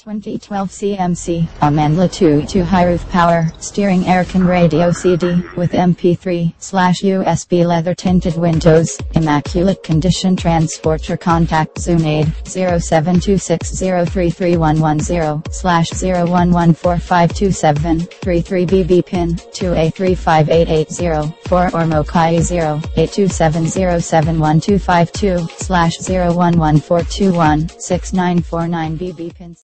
2012 CMC, amandla 2 high roof power, steering aircon radio CD, with MP3/USB leather tinted windows, immaculate condition transporter contact Zoom aid, 0726033110/011452733 pin, 2A35880, 4 or Mokai 0827071252/01142169449 BB pins.